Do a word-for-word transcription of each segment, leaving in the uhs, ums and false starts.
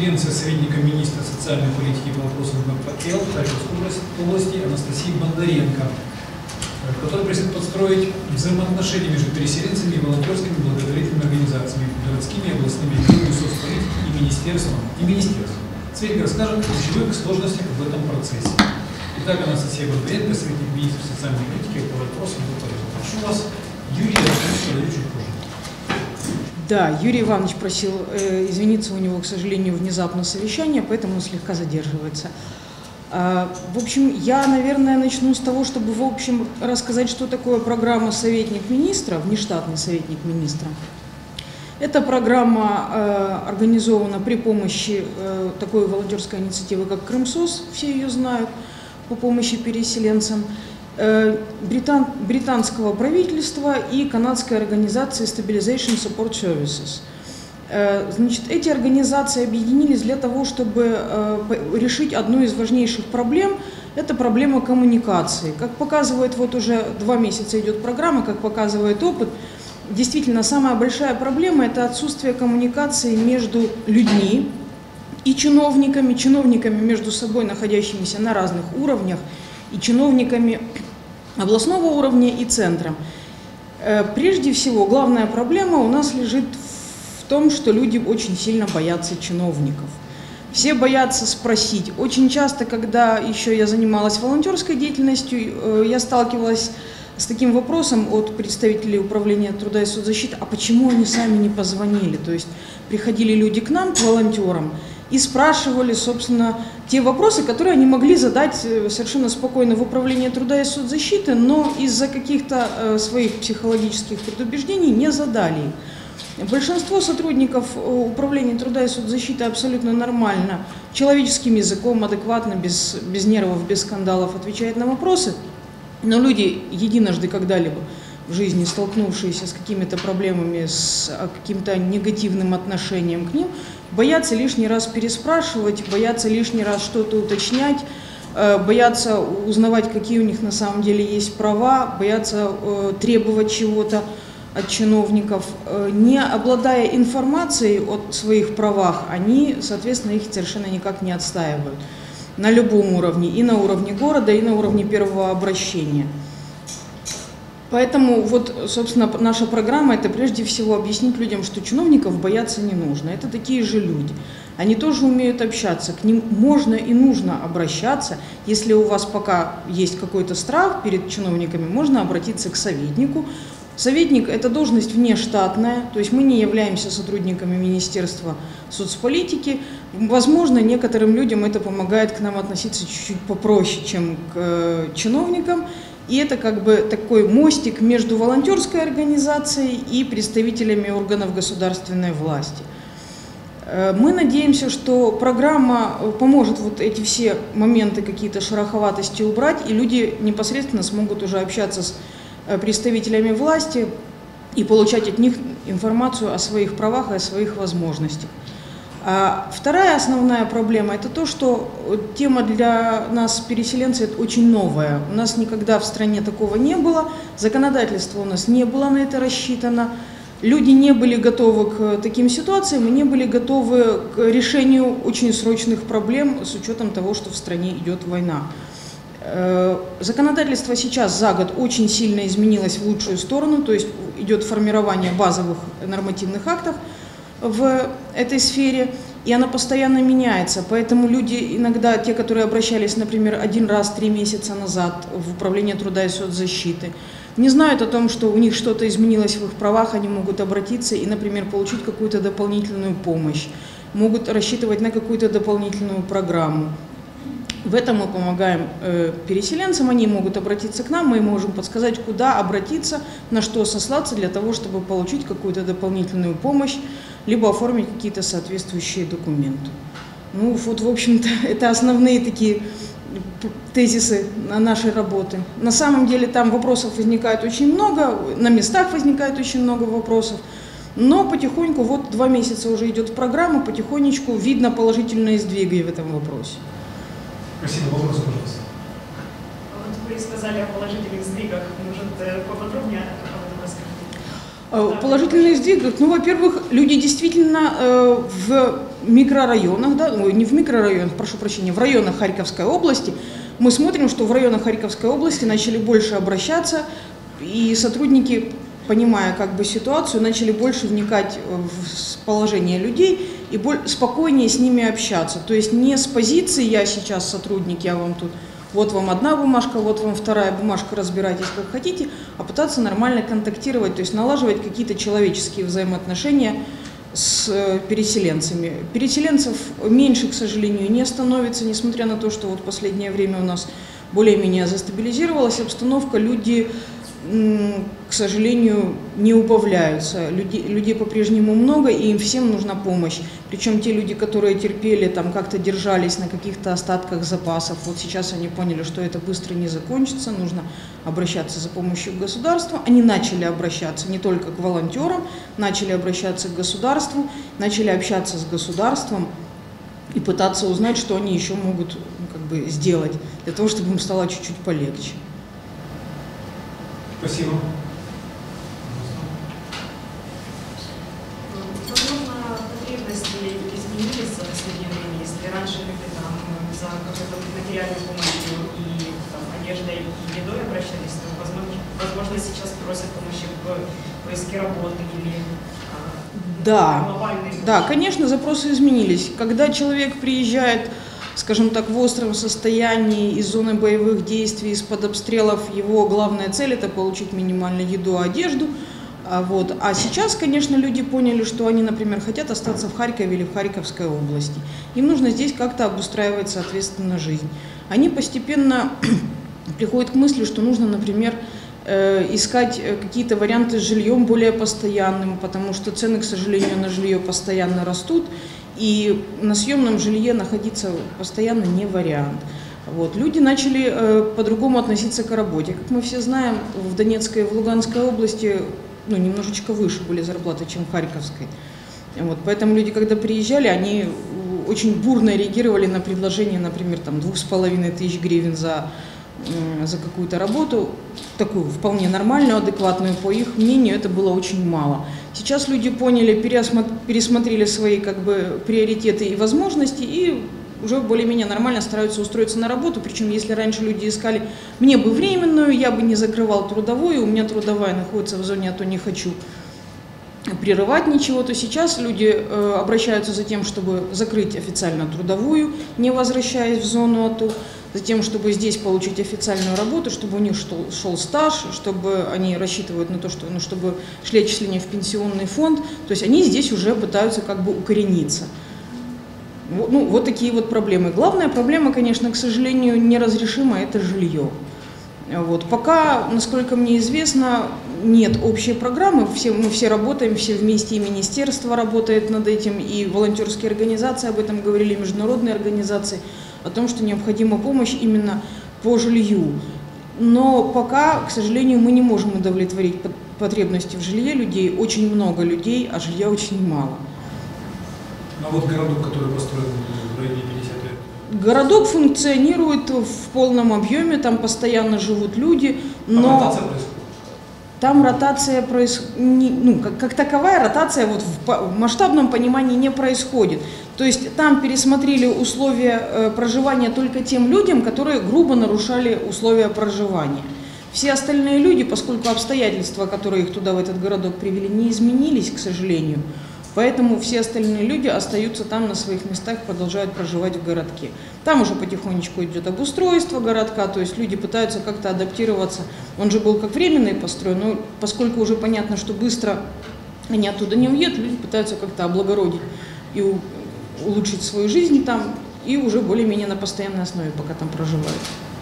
переселенца, советника министра социальной политики по вопросам БПЛ Харьковской области Анастасии Бондаренко, который просит подстроить взаимоотношения между переселенцами и волонтерскими благотворительными организациями, городскими, областными отделами соцполитики и министерством. И министерством. Светик расскажет о ключевых сложностях в этом процессе. Итак, Анастасия Бондаренко, советник министра социальной политики по вопросам БПЛ. Прошу вас, Юрий, я подаю чуть позже. Да, Юрий Иванович просил э, извиниться, у него, к сожалению, внезапно совещание, поэтому он слегка задерживается. А, в общем, я, наверное, начну с того, чтобы, в общем, рассказать, что такое программа «Советник министра», внештатный советник министра. Эта программа э, организована при помощи э, такой волонтерской инициативы, как Крымсоц, все ее знают, по помощи переселенцам, Британ, британского правительства и канадской организации Stabilization Support Services. Значит, эти организации объединились для того, чтобы решить одну из важнейших проблем. Это проблема коммуникации. Как показывает, вот уже два месяца идет программа, как показывает опыт, действительно самая большая проблема – это отсутствие коммуникации между людьми и чиновниками, чиновниками между собой, находящимися на разных уровнях, и чиновниками областного уровня и центра. Прежде всего, главная проблема у нас лежит в том, что люди очень сильно боятся чиновников. Все боятся спросить. Очень часто, когда еще я занималась волонтерской деятельностью, я сталкивалась с таким вопросом от представителей управления труда и соцзащиты, а почему они сами не позвонили? То есть приходили люди к нам, к волонтерам, и спрашивали, собственно, те вопросы, которые они могли задать совершенно спокойно в управлении труда и соцзащиты, но из-за каких-то своих психологических предубеждений не задали их. Большинство сотрудников управления труда и соцзащиты абсолютно нормально, человеческим языком, адекватно, без, без нервов, без скандалов отвечает на вопросы, но люди, единожды когда-либо в жизни столкнувшиеся с какими-то проблемами, с каким-то негативным отношением к ним, боятся лишний раз переспрашивать, боятся лишний раз что-то уточнять, боятся узнавать, какие у них на самом деле есть права, боятся требовать чего-то от чиновников. Не обладая информацией о своих правах, они, соответственно, их совершенно никак не отстаивают на любом уровне, и на уровне города, и на уровне первого обращения. Поэтому вот, собственно, наша программа – это прежде всего объяснить людям, что чиновников бояться не нужно. Это такие же люди. Они тоже умеют общаться, к ним можно и нужно обращаться. Если у вас пока есть какой-то страх перед чиновниками, можно обратиться к советнику. Советник – это должность внештатная, то есть мы не являемся сотрудниками Министерства соцполитики. Возможно, некоторым людям это помогает к нам относиться чуть-чуть попроще, чем к чиновникам. И это как бы такой мостик между волонтерской организацией и представителями органов государственной власти. Мы надеемся, что программа поможет вот эти все моменты, какие-то шероховатости убрать, и люди непосредственно смогут уже общаться с представителями власти и получать от них информацию о своих правах и о своих возможностях. А вторая основная проблема – это то, что тема для нас, переселенцев, очень новая. У нас никогда в стране такого не было, законодательство у нас не было на это рассчитано, люди не были готовы к таким ситуациям и не были готовы к решению очень срочных проблем с учетом того, что в стране идет война. Законодательство сейчас за год очень сильно изменилось в лучшую сторону, то есть идет формирование базовых нормативных актов в этой сфере, и она постоянно меняется. Поэтому люди иногда, те, которые обращались, например, один раз три месяца назад в управление труда и соцзащиты, не знают о том, что у них что-то изменилось в их правах, они могут обратиться и, например, получить какую-то дополнительную помощь, могут рассчитывать на какую-то дополнительную программу. В этом мы помогаем э, переселенцам, они могут обратиться к нам, мы им можем подсказать, куда обратиться, на что сослаться для того, чтобы получить какую-то дополнительную помощь, либо оформить какие-то соответствующие документы. Ну вот, в общем-то, это основные такие тезисы нашей работы. На самом деле там вопросов возникает очень много, на местах возникает очень много вопросов, но потихоньку, вот два месяца уже идет программа, потихонечку видно положительные сдвиги в этом вопросе. Спасибо. Вопрос, пожалуйста. Вот вы сказали о положительных сдвигах. Может, поподробнее об этом рассказать? Положительные сдвиги. Ну, во-первых, люди действительно э, в микрорайонах, да, ой, не в микрорайонах, прошу прощения, в районах Харьковской области, мы смотрим, что в районах Харьковской области начали больше обращаться, и сотрудники, понимая как бы ситуацию, начали больше вникать в положение людей и спокойнее с ними общаться. То есть не с позиции «я сейчас сотрудник, я вам тут, вот вам одна бумажка, вот вам вторая бумажка, разбирайтесь как хотите», а пытаться нормально контактировать, то есть налаживать какие-то человеческие взаимоотношения с переселенцами. Переселенцев меньше, к сожалению, не становится, несмотря на то, что вот в последнее время у нас более-менее застабилизировалась обстановка, люди, к сожалению, не убавляются. Людей, людей по-прежнему много, и им всем нужна помощь. Причем те люди, которые терпели, там как-то держались на каких-то остатках запасов, вот сейчас они поняли, что это быстро не закончится, нужно обращаться за помощью к государству. Они начали обращаться не только к волонтерам, начали обращаться к государству, начали общаться с государством и пытаться узнать, что они еще могут, ну, как бы, сделать для того, чтобы им стало чуть-чуть полегче. Спасибо. Возможно, потребности изменились за последнее время, если раньше люди там за какой-то материальной помощью и там, одеждой и едой обращались, то, возможно, возможно, сейчас просят помощи в поиске работы или да, глобальной. Да, конечно, запросы изменились. Когда человек приезжает, скажем так, в остром состоянии из зоны боевых действий, из-под обстрелов, его главная цель – это получить минимальную еду, одежду. А, вот. а сейчас, конечно, люди поняли, что они, например, хотят остаться в Харькове или в Харьковской области. Им нужно здесь как-то обустраивать, соответственно, жизнь. Они постепенно приходят к мысли, что нужно, например, искать какие-то варианты с жильем более постоянным, потому что цены, к сожалению, на жилье постоянно растут. И на съемном жилье находиться постоянно не вариант. Вот. Люди начали э, по-другому относиться к работе. Как мы все знаем, в Донецкой и в Луганской области ну, немножечко выше были зарплаты, чем в Харьковской. Вот. Поэтому люди, когда приезжали, они очень бурно реагировали на предложение, например, там, двух с половиной тысяч гривен за, э, за какую-то работу, такую вполне нормальную, адекватную. По их мнению, это было очень мало. Сейчас люди поняли, пересмотрели свои как бы, приоритеты и возможности и уже более-менее нормально стараются устроиться на работу. Причем, если раньше люди искали «мне бы временную, я бы не закрывал трудовую, у меня трудовая находится в зоне, а то не хочу прерывать ничего», то сейчас люди э, обращаются за тем, чтобы закрыть официально трудовую, не возвращаясь в зону АТО, за тем, чтобы здесь получить официальную работу, чтобы у них шел, шел стаж, чтобы они рассчитывают на то, что, ну, чтобы шли отчисления в пенсионный фонд. То есть они здесь уже пытаются как бы укорениться. Ну, вот такие вот проблемы. Главная проблема, конечно, к сожалению, неразрешимая – это жилье. Вот. Пока, насколько мне известно, нет общей программы. Все, мы все работаем, все вместе, и министерство работает над этим, и волонтерские организации об этом говорили, международные организации, о том, что необходима помощь именно по жилью. Но пока, к сожалению, мы не можем удовлетворить потребности в жилье людей. Очень много людей, а жилья очень мало. А вот городок, который построен в районе пятидесяти лет? Городок функционирует в полном объеме, там постоянно живут люди, но... Там ротация происходит? Там ротация происходит, ну, как, как таковая ротация вот в масштабном понимании не происходит. То есть там пересмотрели условия э, проживания только тем людям, которые грубо нарушали условия проживания. Все остальные люди, поскольку обстоятельства, которые их туда, в этот городок привели, не изменились, к сожалению, поэтому все остальные люди остаются там на своих местах, продолжают проживать в городке. Там уже потихонечку идет обустройство городка, то есть люди пытаются как-то адаптироваться. Он же был как временный построен, но поскольку уже понятно, что быстро они оттуда не уедут, люди пытаются как-то облагородить и улучшить свою жизнь там, и уже более-менее на постоянной основе пока там проживают.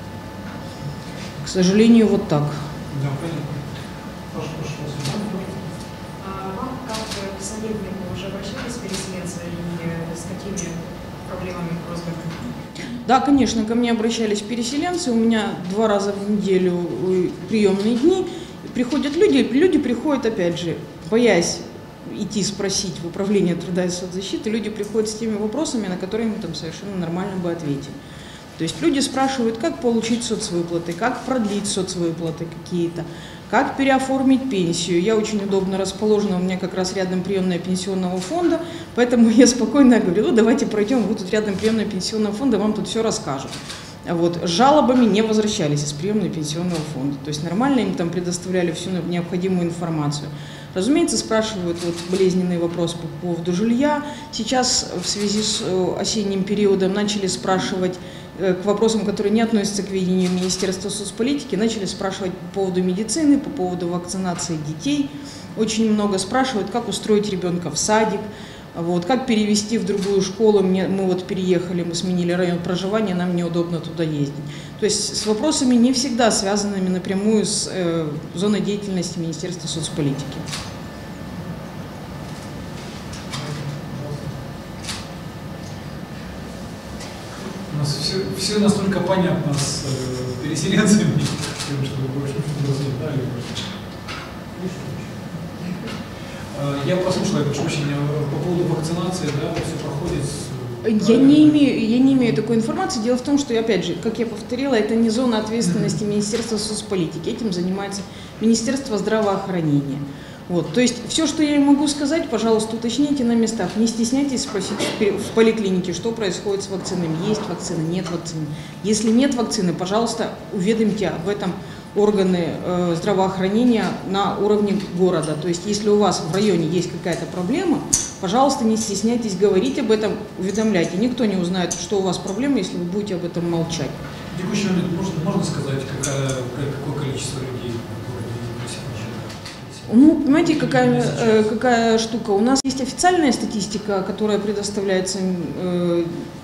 К сожалению, вот так. Да, понятно. Прошу, прошу. А вам, как к советнику, уже обращались переселенцы и с какими проблемами, просьбами? Да, конечно, ко мне обращались переселенцы. У меня два раза в неделю приемные дни. Приходят люди, люди приходят, опять же, боясь идти спросить в управление труда и соцзащиты, люди приходят с теми вопросами, на которые мы там совершенно нормально бы ответили. То есть люди спрашивают, как получить соцвыплаты, как продлить соцвыплаты какие-то, как переоформить пенсию. Я очень удобно расположена, у меня как раз рядом приемная пенсионного фонда, поэтому я спокойно говорю, ну давайте пройдем, вы тут рядом приемная пенсионного фонда, вам тут все расскажут. Вот. С жалобами не возвращались из приемной пенсионного фонда, то есть нормально им там предоставляли всю необходимую информацию. Разумеется, спрашивают вот болезненный вопрос по поводу жилья. Сейчас в связи с осенним периодом начали спрашивать к вопросам, которые не относятся к ведению Министерства соцполитики, начали спрашивать по поводу медицины, по поводу вакцинации детей. Очень много спрашивают, как устроить ребенка в садик, вот, как перевести в другую школу. Мне, мы вот переехали, мы сменили район проживания, нам неудобно туда ездить. То есть с вопросами, не всегда связанными напрямую с э, зоной деятельности Министерства соцполитики. У нас все, все настолько понятно с э, переселенцами, чтобы больше не разъедали. Я прослушал, я прошу прощения, по поводу вакцинации, да, все проходит. Я не, имею, я не имею такой информации. Дело в том, что, опять же, как я повторила, это не зона ответственности Министерства соцполитики. Этим занимается Министерство здравоохранения. Вот. То есть все, что я могу сказать, пожалуйста, уточните на местах. Не стесняйтесь спросить в поликлинике, что происходит с вакцинами. Есть вакцина, нет вакцины. Если нет вакцины, пожалуйста, уведомьте об этом органы э, здравоохранения на уровне города. То есть, если у вас в районе есть какая-то проблема, пожалуйста, не стесняйтесь говорить об этом, уведомляйте. Никто не узнает, что у вас проблема, если вы будете об этом молчать. В текущий момент можно, можно сказать, какая, какое количество людей в городе? Ну, понимаете, какая, э, какая штука? У нас есть официальная статистика, которая предоставляется э,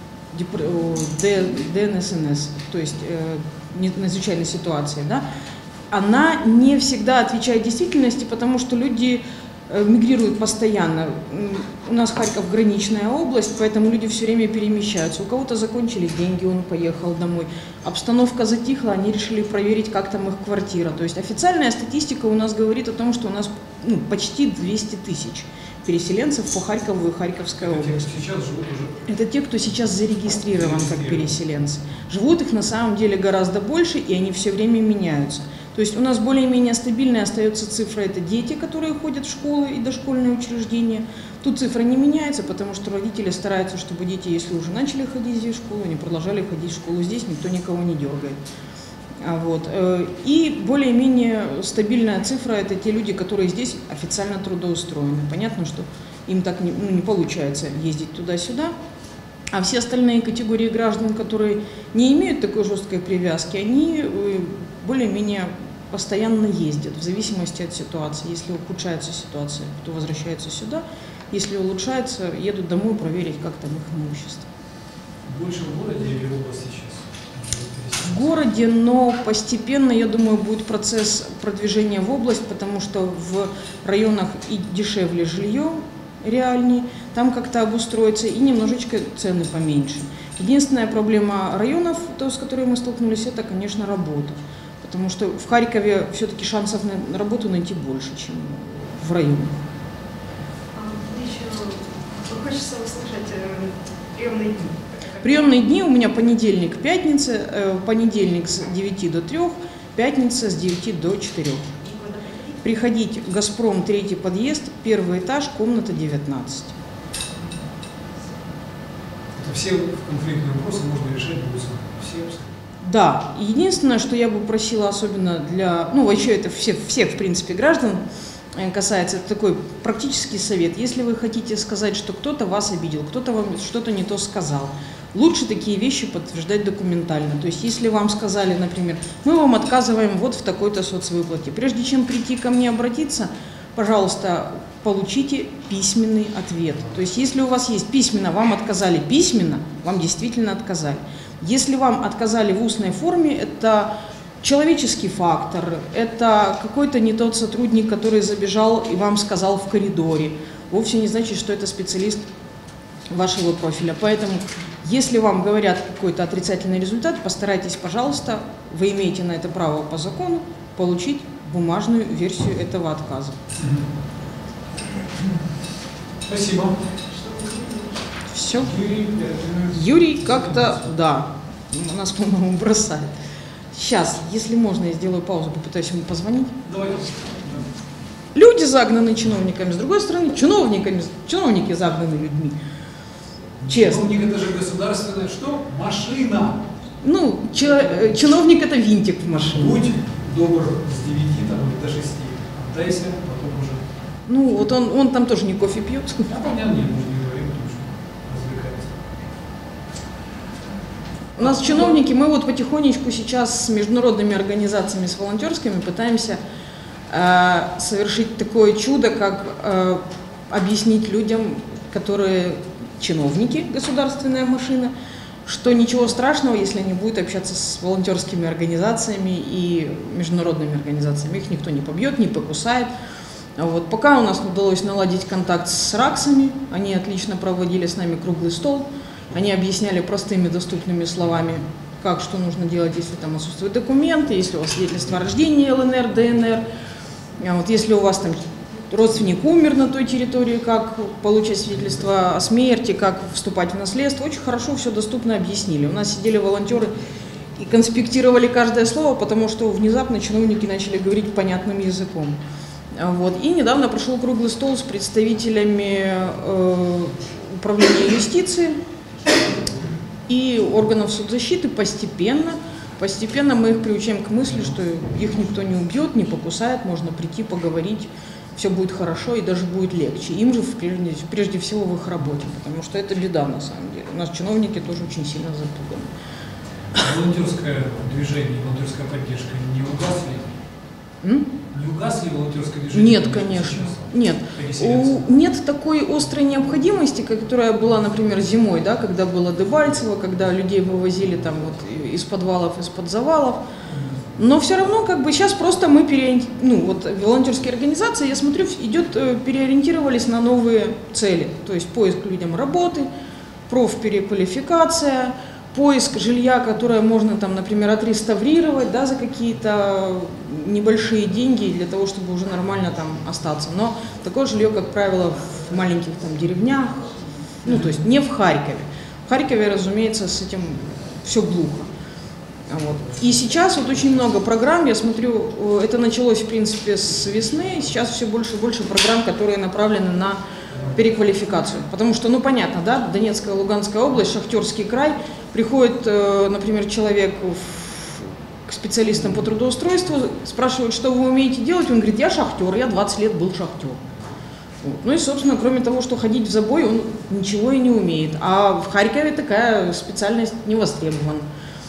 ди эн эс эн эс, то есть э, надзвычайной ситуации, да, она не всегда отвечает действительности, потому что люди мигрируют постоянно. У нас Харьков граничная область, поэтому люди все время перемещаются. У кого-то закончились деньги, он поехал домой. Обстановка затихла, они решили проверить, как там их квартира. То есть официальная статистика у нас говорит о том, что у нас ну, почти двести тысяч переселенцев по Харькову и Харьковской Это области. те, сейчас живут уже... Это те, кто сейчас зарегистрирован как переселенцы. Живут их на самом деле гораздо больше, и они все время меняются. То есть у нас более-менее стабильной остается цифра, это дети, которые ходят в школы и дошкольные учреждения. Тут цифра не меняется, потому что родители стараются, чтобы дети, если уже начали ходить здесь в школу, они продолжали ходить в школу здесь, никто никого не дергает. Вот. И более-менее стабильная цифра – это те люди, которые здесь официально трудоустроены. Понятно, что им так не, ну, не получается ездить туда-сюда. А все остальные категории граждан, которые не имеют такой жесткой привязки, они более-менее постоянно ездят в зависимости от ситуации. Если ухудшается ситуация, то возвращаются сюда. Если улучшается, едут домой проверить, как там их имущество. Больше в городе или в области сейчас? В городе, но постепенно, я думаю, будет процесс продвижения в область, потому что в районах и дешевле жилье, реальней, там как-то обустроиться и немножечко цены поменьше. Единственная проблема районов, то, с которой мы столкнулись, это, конечно, работа. Потому что в Харькове все-таки шансов на работу найти больше, чем в районах. Еще хочется услышать приемные дни. Приемные дни у меня понедельник, пятница, понедельник с девяти до трёх, пятница с девяти до четырёх. Приходить в «Газпром», третий подъезд, первый этаж, комната девятнадцать. Это все конфликтные вопросы можно решать будет все. Да, единственное, что я бы просила, особенно для, ну, вообще это все, всех, в принципе, граждан касается, это такой практический совет. Если вы хотите сказать, что кто-то вас обидел, кто-то вам что-то не то сказал, лучше такие вещи подтверждать документально. То есть, если вам сказали, например, мы вам отказываем вот в такой-то соцвыплате, прежде чем прийти ко мне обратиться, пожалуйста, получите письменный ответ. То есть, если у вас есть письменно, вам отказали письменно, вам действительно отказали. Если вам отказали в устной форме, это человеческий фактор, это какой-то не тот сотрудник, который забежал и вам сказал в коридоре. Вовсе не значит, что это специалист вашего профиля. Поэтому, если вам говорят какой-то отрицательный результат, постарайтесь, пожалуйста, вы имеете на это право по закону, получить бумажную версию этого отказа. Спасибо. Все. Юрий как-то, да, у нас, по-моему, бросает. Сейчас, если можно, я сделаю паузу, попытаюсь ему позвонить. Давайте. Люди загнаны чиновниками, с другой стороны, чиновниками, чиновники загнаны людьми. Честно. Чиновник это же государственное что? Машина. Ну, чи- чиновник это винтик в машине. Будь добр с девяти там, до шести. Отдайся, потом уже. Ну, вот он, он там тоже не кофе пьет. А понятно, нет, мы же не говорим, потому что развлекается. У нас чиновники, мы вот потихонечку сейчас с международными организациями, с волонтерскими пытаемся э, совершить такое чудо, как э, объяснить людям, которые чиновники, государственная машина, что ничего страшного, если они будут общаться с волонтерскими организациями и международными организациями. Их никто не побьет, не покусает. Вот. Пока у нас удалось наладить контакт с РАКСами, они отлично проводили с нами круглый стол. Они объясняли простыми доступными словами, как, что нужно делать, если там отсутствуют документы, если у вас свидетельство о рождении ЛНР, ДНР, а вот если у вас там родственник умер на той территории, как получать свидетельство о смерти, как вступать в наследство. Очень хорошо все доступно объяснили. У нас сидели волонтеры и конспектировали каждое слово, потому что внезапно чиновники начали говорить понятным языком. Вот. И недавно прошел круглый стол с представителями э, управления юстиции и органов соцзащиты. Постепенно, постепенно мы их приучаем к мысли, что их никто не убьет, не покусает, можно прийти, поговорить, все будет хорошо и даже будет легче. Им же прежде, прежде всего в их работе, потому что это беда на самом деле. У нас чиновники тоже очень сильно запуганы. Волонтерское движение, волонтерская поддержка не угасли? М? Не угасли волонтерское движение? Нет, конечно. Нет. У, нет такой острой необходимости, которая была, например, зимой, да, когда было Дебальцево, когда людей вывозили там вот из подвалов, из-под завалов. Но все равно, как бы сейчас просто мы переориентировались, ну вот волонтерские организации, я смотрю, идет, переориентировались на новые цели. То есть поиск людям работы, профпереквалификация, поиск жилья, которое можно там, например, отреставрировать, да, за какие-то небольшие деньги для того, чтобы уже нормально там остаться. Но такое жилье, как правило, в маленьких там деревнях, ну то есть не в Харькове. В Харькове, разумеется, с этим все глухо. Вот. И сейчас вот очень много программ, я смотрю, это началось в принципе с весны, сейчас все больше и больше программ, которые направлены на переквалификацию. Потому что, ну понятно, да, Донецкая, Луганская область, Шахтерский край, приходит, например, человек в, к специалистам по трудоустройству, спрашивают, что вы умеете делать, он говорит, я шахтер, я двадцать лет был шахтер. Вот. Ну и, собственно, кроме того, что ходить в забой, он ничего и не умеет. А в Харькове такая специальность не востребована.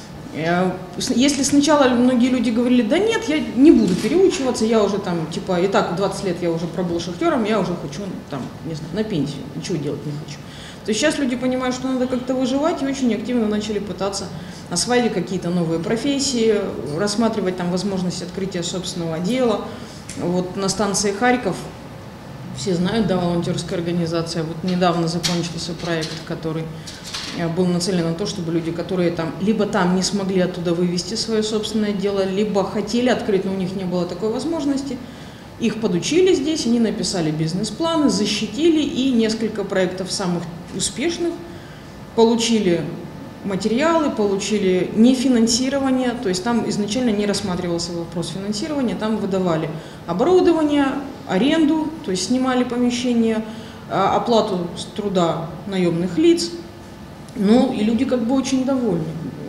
Если сначала многие люди говорили, да нет, я не буду переучиваться, я уже там, типа, и так двадцать лет я уже пробыл шахтером, я уже хочу, там, не знаю, на пенсию, ничего делать не хочу. То есть сейчас люди понимают, что надо как-то выживать, и очень активно начали пытаться осваивать какие-то новые профессии, рассматривать там возможность открытия собственного дела. Вот на станции Харьков, все знают, да, волонтерская организация, вот недавно закончился проект, который был нацелен на то, чтобы люди, которые там либо там не смогли оттуда вывести свое собственное дело, либо хотели открыть, но у них не было такой возможности, их подучили здесь, они написали бизнес-планы, защитили, и несколько проектов самых успешных получили материалы, получили нефинансирование, то есть там изначально не рассматривался вопрос финансирования, там выдавали оборудование, аренду, то есть снимали помещение, оплату труда наемных лиц. Ну, и люди как бы очень довольны.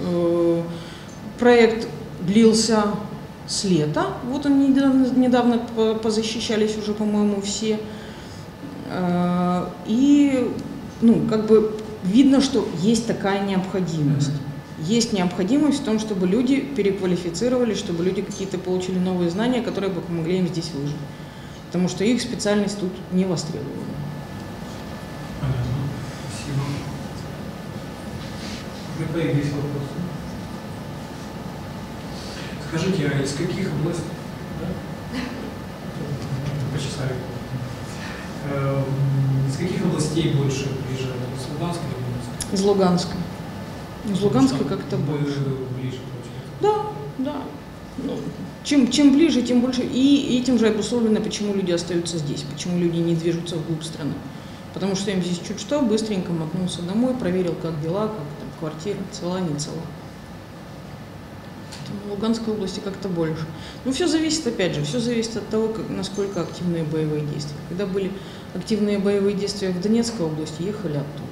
Проект длился с лета, вот они недавно, недавно позащищались уже, по-моему, все. И, ну, как бы видно, что есть такая необходимость. Есть необходимость в том, чтобы люди переквалифицировались, чтобы люди какие-то получили новые знания, которые бы помогли им здесь выжить. Потому что их специальность тут не востребована. Появились вопросы. Скажите, а из каких областей? Да? Почесали. Э, из каких областей больше ближе? Из Луганска или Луганска? Из Луганска. Из Луганска как-то больше. Ближе, получается. Да, да. Ну, чем, чем ближе, тем больше. И этим же обусловлено, почему люди остаются здесь, почему люди не движутся вглубь страны. Потому что им здесь чуть что, быстренько мотнулся домой, проверил, как дела, как там квартира, цела, не цела. области. В Луганской области как-то больше. Но все зависит, опять же, все зависит от того, как, насколько активные боевые действия. Когда были активные боевые действия в Донецкой области, ехали оттуда.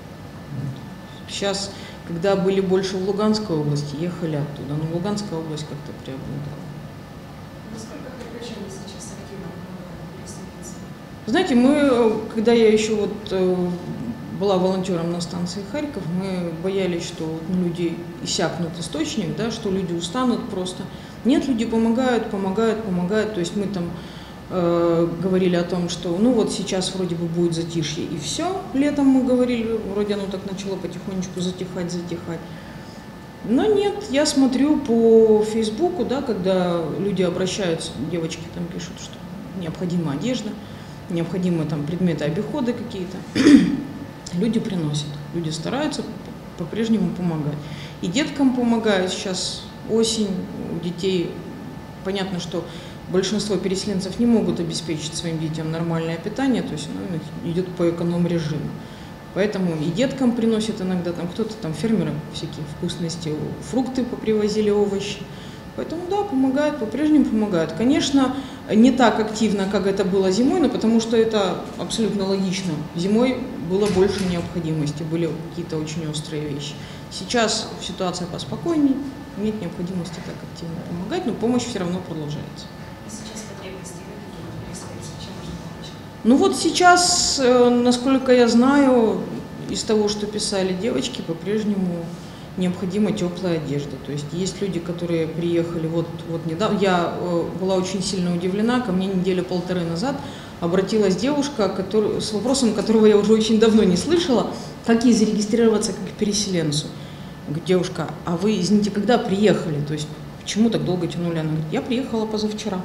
Сейчас, когда были больше в Луганской области, ехали оттуда. Но Луганская область как-то преобладала. Насколько прекращали сейчас активно переселенцы? Знаете, мы, когда я еще вот была волонтером на станции Харьков, мы боялись, что ну, люди иссякнут источник, да, что люди устанут просто. Нет, люди помогают, помогают, помогают. То есть мы там э, говорили о том, что ну вот сейчас вроде бы будет затишье и все. Летом мы говорили, вроде оно так начало потихонечку затихать, затихать. Но нет, я смотрю по Фейсбуку, да, когда люди обращаются, девочки там пишут, что необходима одежда, необходимы там предметы обихода какие-то. Люди приносят, люди стараются по-прежнему помогать. И деткам помогают. Сейчас осень, у детей понятно, что большинство переселенцев не могут обеспечить своим детям нормальное питание, то есть ну, идет по эконом-режиму. Поэтому и деткам приносят иногда, там кто-то там фермеры всякие вкусности, фрукты попривозили, овощи. Поэтому да, помогают, по-прежнему помогают. Конечно, не так активно, как это было зимой, но потому что это абсолютно логично. Зимой было больше необходимости, были какие-то очень острые вещи. Сейчас ситуация поспокойнее, нет необходимости так активно помогать, но помощь все равно продолжается. А сейчас потребности какие переселенцы, чем можно помочь? Ну вот сейчас, насколько я знаю, из того, что писали девочки, по-прежнему необходима теплая одежда. То есть есть люди, которые приехали вот, вот недавно. Я э, была очень сильно удивлена, ко мне неделю-полторы назад обратилась девушка, который, с вопросом, которого я уже очень давно не слышала, как ей зарегистрироваться как переселенцу. Я говорю, девушка, а вы, извините, когда приехали? То есть почему так долго тянули? Она говорит, я приехала позавчера.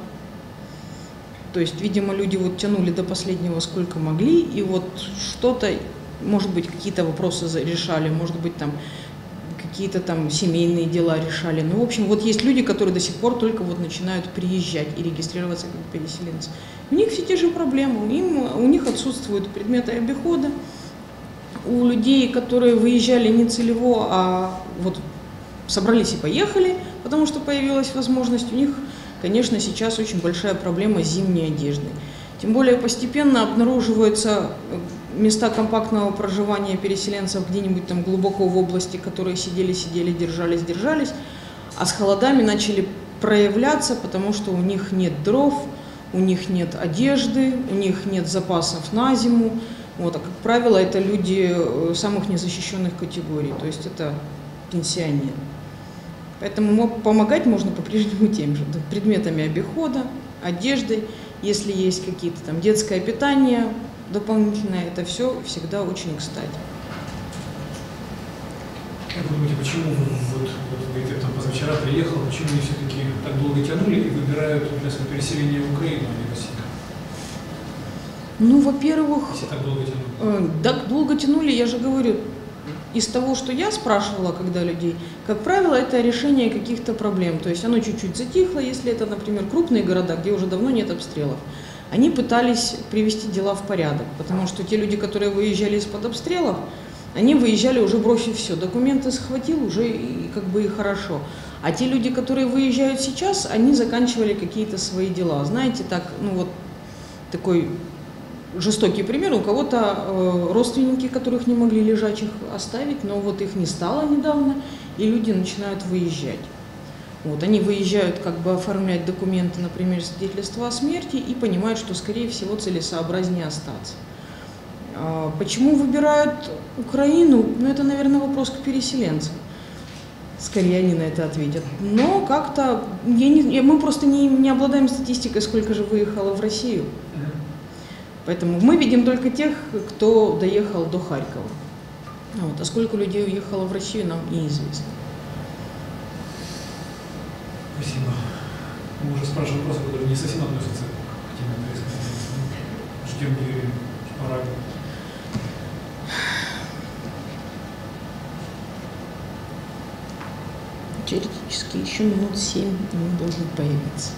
То есть, видимо, люди вот тянули до последнего сколько могли, и вот что-то, может быть, какие-то вопросы решали, может быть, там какие-то там семейные дела решали. Ну, в общем, вот есть люди, которые до сих пор только вот начинают приезжать и регистрироваться как переселенцы. У них все те же проблемы, им, у них отсутствуют предметы обихода. У людей, которые выезжали не целево, а вот собрались и поехали, потому что появилась возможность, у них, конечно, сейчас очень большая проблема с зимней одеждой. Тем более постепенно обнаруживаются места компактного проживания переселенцев где-нибудь там глубоко в области, которые сидели, сидели, держались, держались, а с холодами начали проявляться, потому что у них нет дров, у них нет одежды, у них нет запасов на зиму. Вот, а как правило, это люди самых незащищенных категорий, то есть это пенсионеры. Поэтому помогать можно по-прежнему тем же, предметами обихода, одеждой, если есть какие-то там детское питание дополнительное, это все всегда очень кстати. Как вы думаете, почему вы, вот, вот вы там позавчера приехал, почему они все-таки так долго тянули и выбирают для своего переселения в Украину, а не в Россию? Ну, во-первых, Если так долго тянули. э, так долго тянули, я же говорю, из того, что я спрашивала, когда людей, как правило, это решение каких-то проблем. То есть оно чуть-чуть затихло, если это, например, крупные города, где уже давно нет обстрелов. Они пытались привести дела в порядок, потому что те люди, которые выезжали из-под обстрелов, они выезжали уже бросив все. Документы схватил, уже и, как бы и хорошо. А те люди, которые выезжают сейчас, они заканчивали какие-то свои дела. Знаете, так, ну вот такой жестокий пример. У кого-то э, родственники, которых не могли лежачих оставить, но вот их не стало недавно, и люди начинают выезжать. Вот, они выезжают как бы оформлять документы, например, свидетельство о смерти, и понимают, что, скорее всего, целесообразнее остаться. А почему выбирают Украину? Ну, это, наверное, вопрос к переселенцам. Скорее они на это ответят. Но как-то я не, я, мы просто не, не обладаем статистикой, сколько же выехало в Россию. Поэтому мы видим только тех, кто доехал до Харькова. Вот, а сколько людей уехало в Россию, нам неизвестно. Спасибо. Мы уже спрашиваем вопросы, которые не совсем относятся к теме происходящего. Ждем Юрия Шпарага. Теоретически еще минут семь он должен появиться.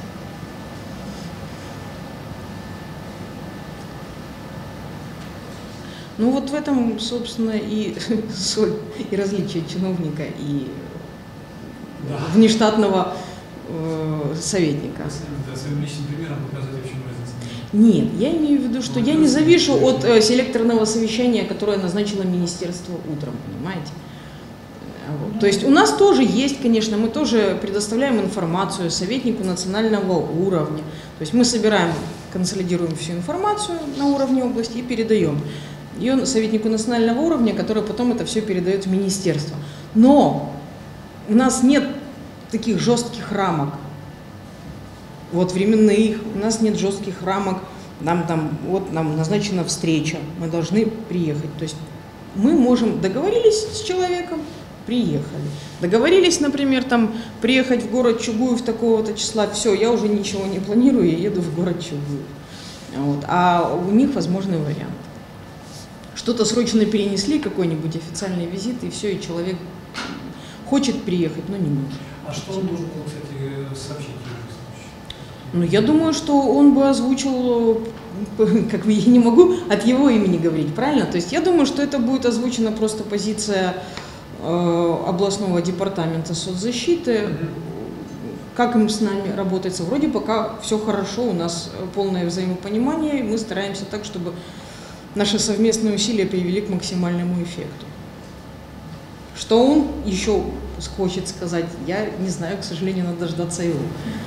Ну вот в этом, собственно, и соль, и различие чиновника и Да. внештатного э, советника. Да, своим личным примером показывать, в чем разница. Нет, я имею в виду, что Ну, я не завишу конечно. от э, селекторного совещания, которое назначило министерство утром, понимаете? Вот. То есть у нас тоже есть, конечно, мы тоже предоставляем информацию советнику национального уровня. То есть мы собираем, консолидируем всю информацию на уровне области и передаем ее советнику национального уровня, который потом это все передает в министерство. Но у нас нет таких жестких рамок, вот временных, у нас нет жестких рамок, нам там, вот нам назначена встреча, мы должны приехать. То есть мы можем, договорились с человеком, приехали. Договорились, например, там приехать в город Чугуев такого-то числа, все, я уже ничего не планирую, я еду в город Чугуев. Вот. А у них возможный вариант. Что-то срочно перенесли, какой-нибудь официальный визит, и все, и человек хочет приехать, но не может. А что он должен был, кстати, сообщить? Ну, я думаю, что он бы озвучил, как бы я не могу от его имени говорить, правильно? То есть я думаю, что это будет озвучена просто позиция э, областного департамента соцзащиты, как им с нами работается. Вроде пока все хорошо, у нас полное взаимопонимание, и мы стараемся так, чтобы наши совместные усилия привели к максимальному эффекту. Что он еще хочет сказать, я не знаю, к сожалению, надо дождаться его.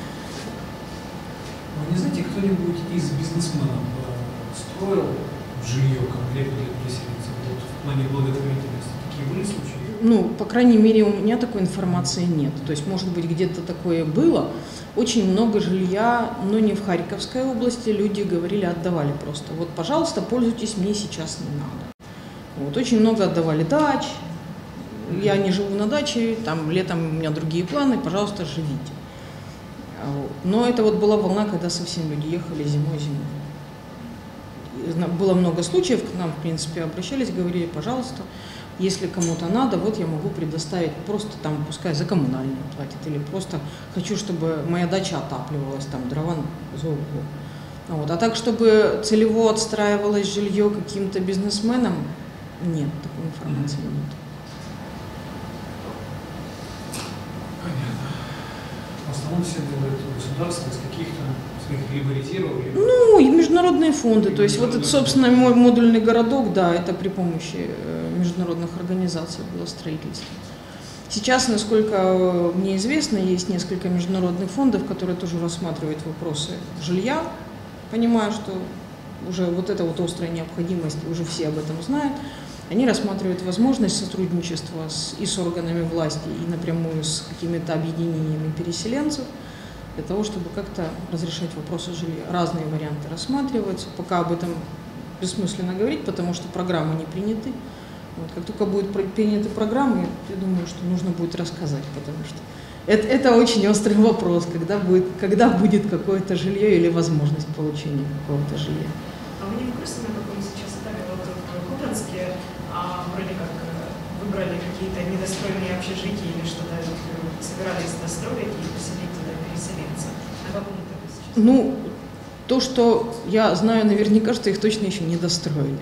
Вы не знаете, кто-нибудь из бизнесменов строил жилье конкретно для переселенцев вот, в плане благотворительности? Такие были случаи? Ну, по крайней мере, у меня такой информации нет. То есть, может быть, где-то такое было. Очень много жилья, но не в Харьковской области, люди говорили, отдавали просто. Вот, пожалуйста, пользуйтесь, мне сейчас не надо. Вот, очень много отдавали дач. Я не живу на даче, там летом у меня другие планы, пожалуйста, живите. Но это вот была волна, когда совсем люди ехали зимой-зимой. Было много случаев, к нам, в принципе, обращались, говорили, пожалуйста, если кому-то надо, вот я могу предоставить, просто там, пускай за коммунальные платят, или просто хочу, чтобы моя дача отапливалась, там, дрова за углом. Вот. А так, чтобы целево отстраивалось жилье каким-то бизнесменам, нет, такой информации нет. В основном все делают государство из каких-то своих либо резервов, либо... Ну, и международные фонды, то есть вот этот, собственно, мой модульный городок, да, это при помощи международных организаций было строительство. Сейчас, насколько мне известно, есть несколько международных фондов, которые тоже рассматривают вопросы жилья, понимая, что уже вот эта вот острая необходимость, уже все об этом знают. Они рассматривают возможность сотрудничества с, и с органами власти, и напрямую с какими-то объединениями переселенцев, для того, чтобы как-то разрешать вопросы жилья. Разные варианты рассматриваются. Пока об этом бессмысленно говорить, потому что программы не приняты. Вот, как только будут приняты программы, я думаю, что нужно будет рассказать, потому что это, это очень острый вопрос, когда будет, когда будет какое-то жилье или возможность получения какого-то жилья. А вы не в курсе, на каком сейчас этапе вот в Купянске а, вроде как выбрали какие-то недостроенные общежития или что-то собирались достроить и поселить туда переселенцев? На каком этапе сейчас? Ну, то, что я знаю наверняка, что их точно еще не достроили.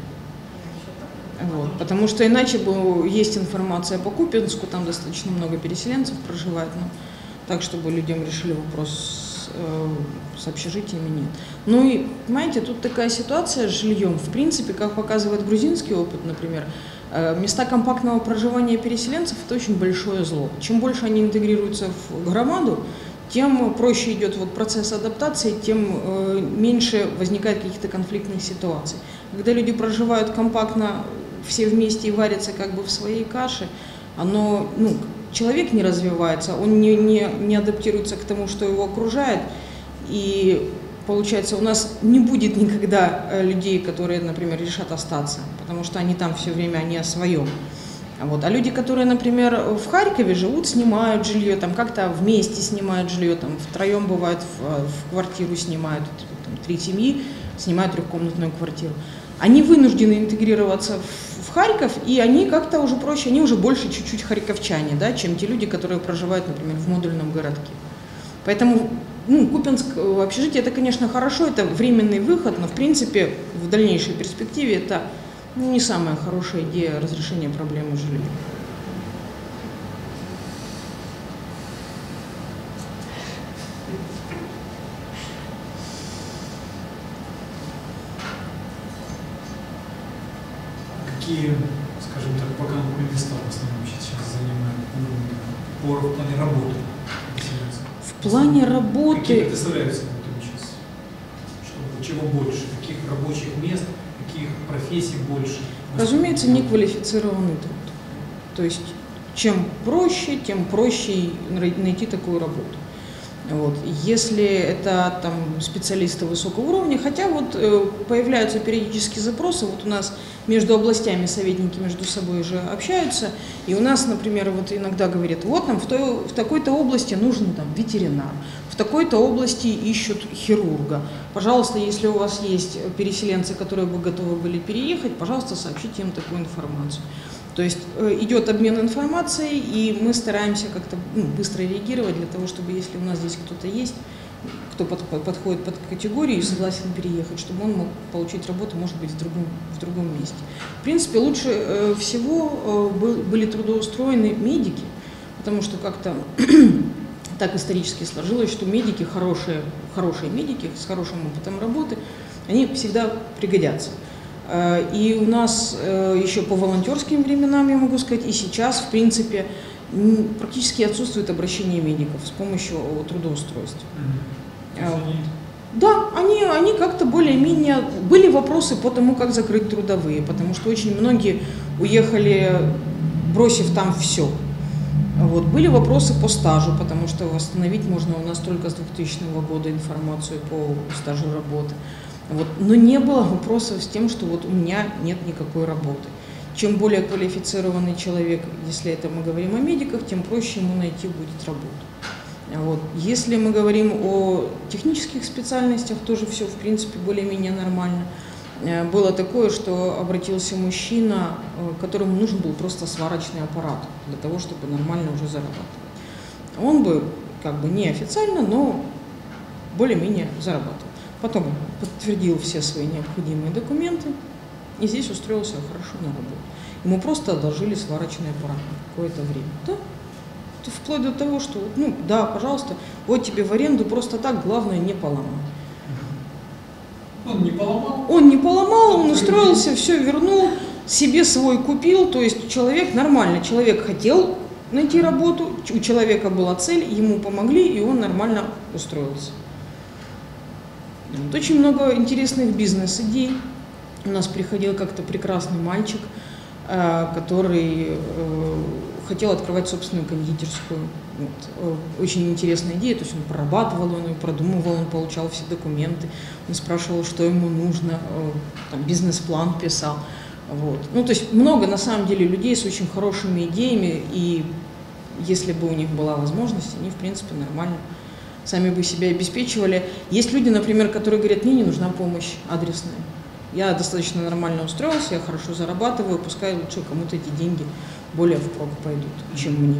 Вот, потому что иначе бы есть информация по Купянску, там достаточно много переселенцев проживает, но так, чтобы людям решили вопрос э, с общежитиями, нет. Ну и, понимаете, тут такая ситуация с жильем. В принципе, как показывает грузинский опыт, например, э, места компактного проживания переселенцев – это очень большое зло. Чем больше они интегрируются в громаду, тем проще идет вот процесс адаптации, тем э, меньше возникает каких-то конфликтных ситуаций. Когда люди проживают компактно, все вместе и варятся как бы в своей каше, оно, ну, человек не развивается, он не, не, не адаптируется к тому, что его окружает, и получается, у нас не будет никогда людей, которые, например, решат остаться, потому что они там все время, они о своем. Вот. А люди, которые, например, в Харькове живут, снимают жилье, там как-то вместе снимают жилье, там втроем бывает в, в квартиру снимают, там, три семьи снимают трехкомнатную квартиру. Они вынуждены интегрироваться в, в Харьков, и они как-то уже проще, они уже больше чуть-чуть харьковчане, да, чем те люди, которые проживают, например, в модульном городке. Поэтому, ну, Купянск, общежитие, это, конечно, хорошо, это временный выход, но, в принципе, в дальнейшей перспективе это, ну, не самая хорошая идея разрешения проблемы жилья. какие, скажем так, вакантные места в основном сейчас занимают по в плане работы? В плане работы... Какие представляются сейчас? Чтобы, чего больше? Каких рабочих мест, каких профессий больше? Разумеется, неквалифицированный труд. То есть, чем проще, тем проще найти такую работу. Вот. Если это там, специалисты высокого уровня, хотя вот э, появляются периодически запросы, вот у нас между областями советники между собой же общаются, и у нас, например, вот иногда говорят, вот нам в, той, в такой-то области нужен там ветеринар, в такой-то области ищут хирурга. Пожалуйста, если у вас есть переселенцы, которые бы готовы были переехать, пожалуйста, сообщите им такую информацию. То есть э, идет обмен информацией, и мы стараемся как-то ну, быстро реагировать для того, чтобы если у нас здесь кто-то есть, кто под, под, подходит под категорию и согласен переехать, чтобы он мог получить работу, может быть, в другом, в другом месте. В принципе, лучше э, всего э, был, были трудоустроены медики, потому что как-то так исторически сложилось, что медики, хорошие, хорошие медики с хорошим опытом работы, они всегда пригодятся. И у нас еще по волонтерским временам, я могу сказать, и сейчас, в принципе, практически отсутствует обращение медиков с помощью трудоустройства. Mm-hmm. Да, они, они как-то более-менее... Были вопросы по тому, как закрыть трудовые, потому что очень многие уехали, бросив там все. Вот. Были вопросы по стажу, потому что восстановить можно у нас только с двухтысячного года информацию по стажу работы. Вот. Но не было вопросов с тем, что вот у меня нет никакой работы. Чем более квалифицированный человек, если это мы говорим о медиках, тем проще ему найти будет работу. Вот. Если мы говорим о технических специальностях, тоже все в принципе более-менее нормально. Было такое, что обратился мужчина, которому нужен был просто сварочный аппарат для того, чтобы нормально уже зарабатывать. Он бы как бы неофициально, но более-менее зарабатывал. Потом подтвердил все свои необходимые документы и здесь устроился хорошо на работу. Ему просто одолжили сварочный аппарат на какое-то время. Да? Вплоть до того, что, ну да, пожалуйста, вот тебе в аренду просто так, главное не поломать. Он не поломал? Он не поломал, он устроился, все вернул, себе свой купил, то есть человек нормально, человек хотел найти работу, у человека была цель, ему помогли, и он нормально устроился. Вот, очень много интересных бизнес-идей. У нас приходил как-то прекрасный мальчик, который хотел открывать собственную кондитерскую. Вот. Очень интересная идея, то есть он прорабатывал, он ее продумывал, он получал все документы, он спрашивал, что ему нужно, там, бизнес-план писал. Вот. Ну, то есть много на самом деле людей с очень хорошими идеями, и если бы у них была возможность, они в принципе нормально сами бы себя обеспечивали. Есть люди, например, которые говорят, мне не нужна помощь адресная. Я достаточно нормально устроился, я хорошо зарабатываю, пускай лучше кому-то эти деньги более впрок пойдут, чем мне.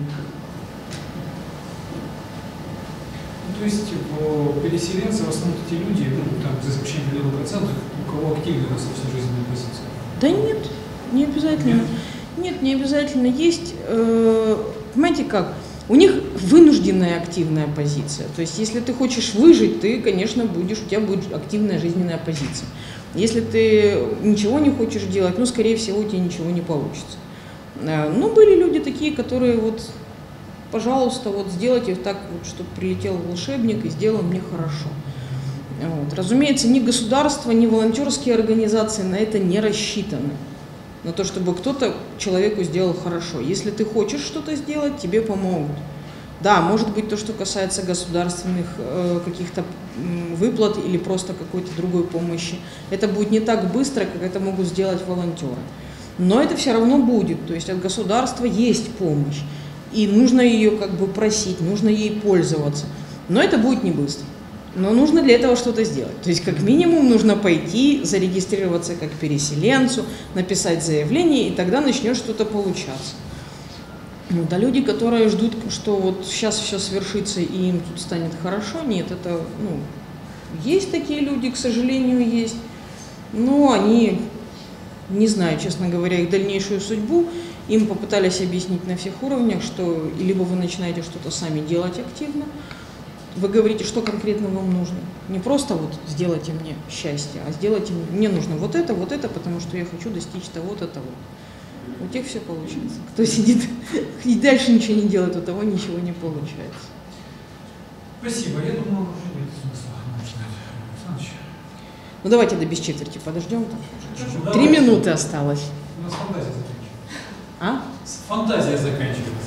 Ну, то есть переселенцы, в основном те люди, ну, там, за исключением определенных процентов, у кого активная достаточно жизненная позиция? Да нет, не обязательно. Нет, нет не обязательно. Есть, э, понимаете как, у них вынужденная активная позиция. То есть если ты хочешь выжить, ты, конечно, будешь, у тебя будет активная жизненная позиция. Если ты ничего не хочешь делать, ну, скорее всего, у тебя ничего не получится. Но были люди такие, которые вот, пожалуйста, вот сделайте так, вот, чтобы прилетел волшебник и сделал мне хорошо. Вот. Разумеется, ни государство, ни волонтерские организации на это не рассчитаны. На то, чтобы кто-то человеку сделал хорошо. Если ты хочешь что-то сделать, тебе помогут. Да, может быть, то, что касается государственных э, каких-то э, выплат или просто какой-то другой помощи, это будет не так быстро, как это могут сделать волонтеры. Но это все равно будет. То есть от государства есть помощь. И нужно ее как бы просить, нужно ей пользоваться. Но это будет не быстро. Но нужно для этого что-то сделать. То есть как минимум нужно пойти, зарегистрироваться как переселенцу, написать заявление, и тогда начнет что-то получаться. Ну, да, люди, которые ждут, что вот сейчас все свершится и им тут станет хорошо, нет, это, ну, есть такие люди, к сожалению, есть, но они, не знаю, честно говоря, их дальнейшую судьбу, им попытались объяснить на всех уровнях, что либо вы начинаете что-то сами делать активно, вы говорите, что конкретно вам нужно. Не просто вот сделайте мне счастье, а сделайте мне, мне нужно вот это, вот это, потому что я хочу достичь того-то, того. У тех все получается. Кто сидит и дальше ничего не делает, у того ничего не получается. Спасибо. Я думаю, уже нет смысла начинать. Александрович. Ну давайте до без четверти подождем. Там. Ну, Три давайте. минуты осталось. У нас фантазия заканчивается. А? Фантазия заканчивается.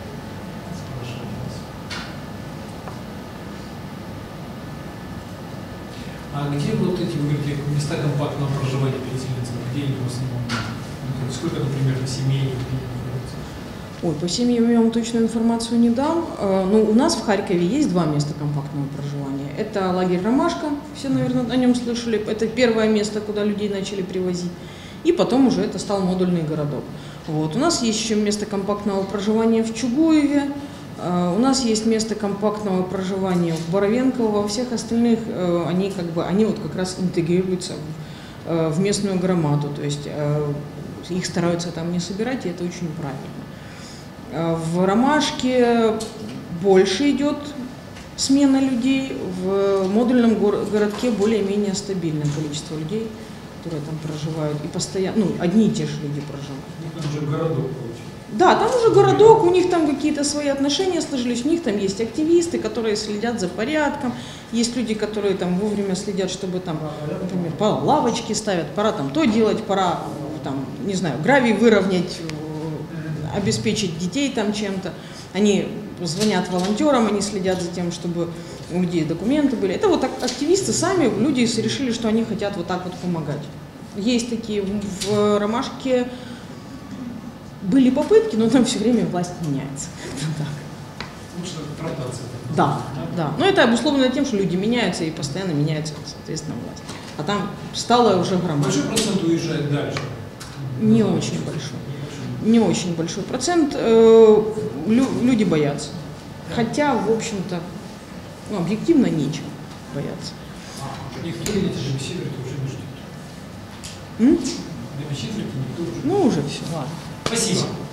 А где вот эти, вы говорите, места компактного проживания переселенцев? Где они в основном? Ну, сколько, например, семей? Ой, по семьям я вам точную информацию не дам. Ну, у нас в Харькове есть два места компактного проживания. Это лагерь «Ромашка», все, наверное, о нем слышали. Это первое место, куда людей начали привозить. И потом уже это стал модульный городок. Вот. У нас есть еще место компактного проживания в Чугуеве. У нас есть место компактного проживания в Боровенково. Во всех остальных они, как бы, они вот как раз интегрируются в, в местную громаду. То есть их стараются там не собирать, и это очень правильно. В «Ромашке» больше идет смена людей, в модульном городке более-менее стабильное количество людей, которые там проживают, и постоянно, ну, одни и те же люди проживают. Там уже городок получается. Да, там уже городок, у них там какие-то свои отношения сложились, у них там есть активисты, которые следят за порядком, есть люди, которые там вовремя следят, чтобы там, например, пора лавочки ставят, пора там то делать, пора там, не знаю, гравий выровнять, обеспечить детей там чем-то. Они звонят волонтерам, они следят за тем, чтобы у людей документы были. Это вот активисты сами, люди решили, что они хотят вот так вот помогать. Есть такие в «Ромашке». Были попытки, но там все время власть меняется. Так. Ну, что ротация. Да, да. Но это обусловлено тем, что люди меняются и постоянно меняется, соответственно, власть. А там стало уже громадно. Большой процент уезжает дальше? Не очень большой. Не очень большой процент. Люди боятся. Хотя, в общем-то, ну, объективно нечем бояться. Никто эти беседы уже не ждет. М? Беседы никто уже. Ну, уже все, ладно. Спасибо.